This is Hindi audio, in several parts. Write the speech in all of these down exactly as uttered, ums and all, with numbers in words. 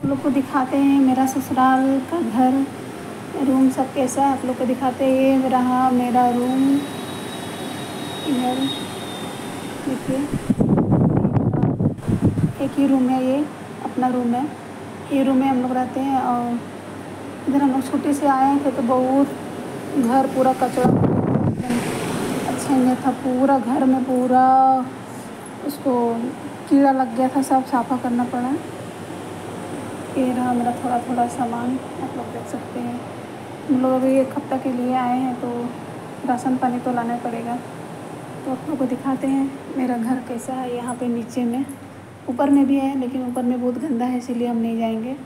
आप लोग को दिखाते हैं मेरा ससुराल का घर, रूम सब कैसा है आप लोग को दिखाते हैं। ये रहा मेरा रूम, इधर देखिए एक ही रूम है, ये अपना रूम है। ये रूम में हम लोग रहते हैं और इधर हम लोग छुट्टी से आए थे तो बहुत घर पूरा कचरा अच्छा नहीं था, पूरा घर में पूरा उसको कीड़ा लग गया था, सब साफ़ा करना पड़ा। ये रहा मेरा थोड़ा थोड़ा सामान, आप लोग देख सकते हैं। हम लोग अभी एक हफ्ता के लिए आए हैं तो राशन पानी तो लाना पड़ेगा। तो आप लोग को दिखाते हैं मेरा घर कैसा है। यहाँ पे नीचे में, ऊपर में भी है लेकिन ऊपर में बहुत गंदा है इसीलिए हम नहीं जाएंगे।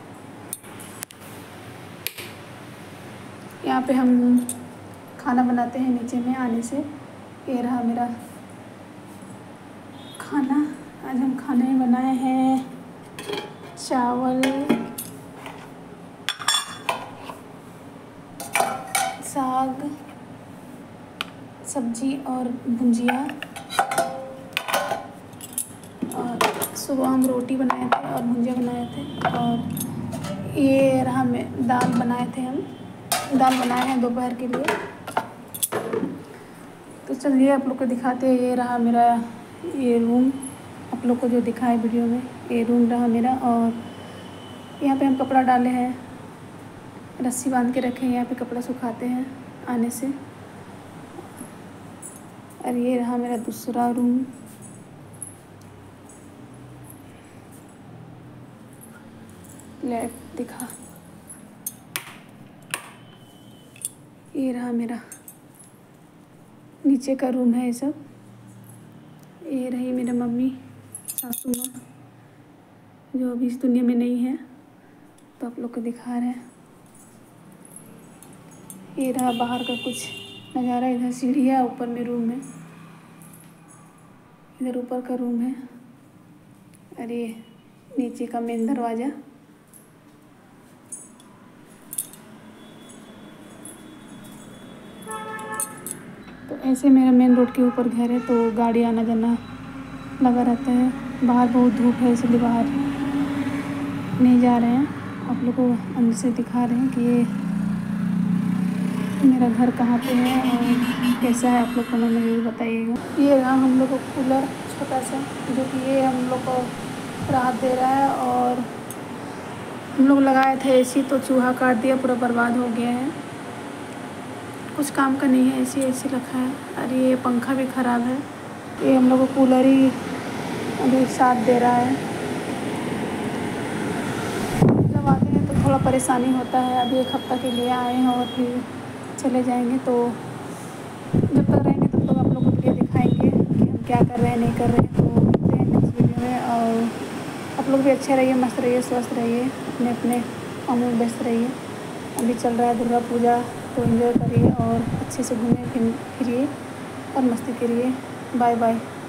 यहाँ पे हम खाना बनाते हैं नीचे में आने से। ये रहा मेरा खाना। आज हम खाने में बनाए हैं चावल, साग, सब्जी और भुंजिया। और सुबह हम रोटी बनाए थे और भुंजिया बनाए थे। और ये रहा में दाल बनाए थे, हम दाल बनाए हैं दोपहर के लिए। तो चलिए आप लोग को दिखाते हैं। ये रहा मेरा ये रूम, आप लोग को जो दिखाए वीडियो में, ये रूम रहा मेरा। और यहाँ पे हम कपड़ा डाले हैं, रस्सी बांध के रखे हैं, यहाँ पे कपड़ा सुखाते हैं आने से। और ये रहा मेरा दूसरा रूम। लाइट दिखा, ये रहा मेरा नीचे का रूम है। ये सब ये रही मेरा मम्मी सासू माँ जो अभी इस दुनिया में नहीं है, तो आप लोग को दिखा रहे हैं। ये रहा बाहर का कुछ नज़ारा। इधर सीढ़ी है, ऊपर में रूम है, इधर ऊपर का रूम है। और ये नीचे का मेन दरवाज़ा। तो ऐसे मेरा मेन रोड के ऊपर घर है तो गाड़ी आना जाना लगा रहता है। बाहर बहुत धूप है इसलिए बाहर नहीं जा रहे हैं। आप लोग को अंदर से दिखा रहे हैं कि ये मेरा घर कहाँ पे है और कैसा है, आप लोग कमेंट में ज़रूर बताइएगा। ये रहा हम लोग को कूलर छोटा सा, जो कि ये हम लोग को राहत दे रहा है। और हम लोग लगाए थे एसी तो चूहा काट दिया, पूरा बर्बाद हो गया है, कुछ काम का नहीं है। एसी एसी रखा है। और ये पंखा भी ख़राब है। ये हम लोग को कूलर ही अभी साथ दे रहा है। जब आते हैं तो थोड़ा परेशानी होता है। अभी एक हफ्ता के लिए आए हैं और फिर चले जाएंगे, तो जब तक रहेंगे तब तक आप लोग को वीडियो दिखाएंगे कि हम क्या कर रहे हैं नहीं कर रहे हैं। तो मिलते हैं नेक्स्ट वीडियो में। और आप लोग भी अच्छे रहिए, मस्त रहिए, स्वस्थ रहिए, अपने अपने कामों में व्यस्त रहिए। अभी चल रहा है दुर्गा पूजा, तो एंजॉय करिए और अच्छे से घूमिए फिरिए और मस्ती करिए। Bye bye.